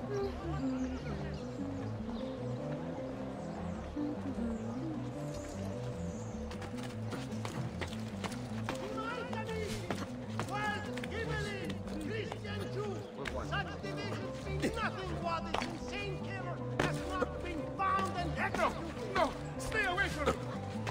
Such divisions mean nothing while this insane killer has not been found and executed. No! Stay away from him!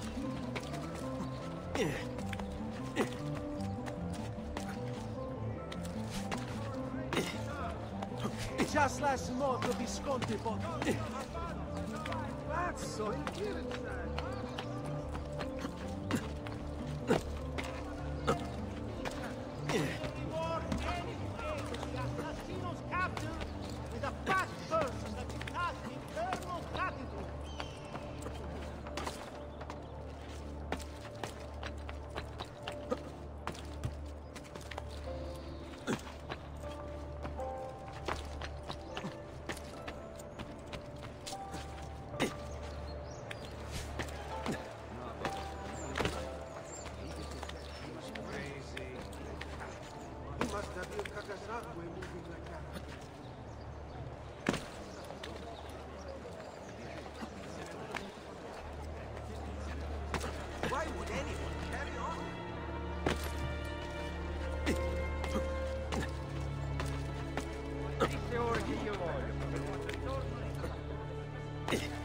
Just last month, the Visconti bought... Pazzo, il Kirchner! A fat person that it has eternal gratitude. Crazy. He must have been Kakazakwe moving like that. Why would anyone carry on? Disse ora che io voglio.